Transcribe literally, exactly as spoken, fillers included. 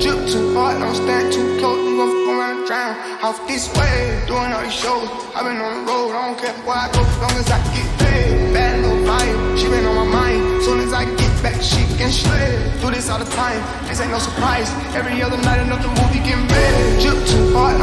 Drip too hard, don't stand too close, you gon' fuck around and drown. Off this way, doing all these shows. I been on the road, I don't care where I go, as long as I get paid. Bad little vibe, she been on my mind. Soon as I get back, she can slay. Do this all the time, this ain't no surprise. Every other night, another movie getting bad. Drip too hard,